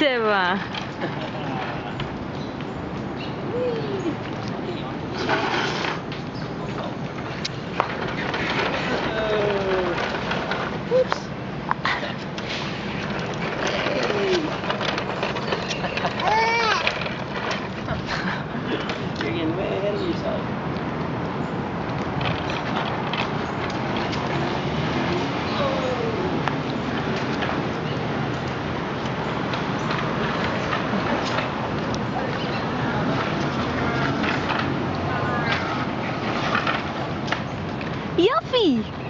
Teva. Whoops. You're getting way ahead of yourself. Yuffie!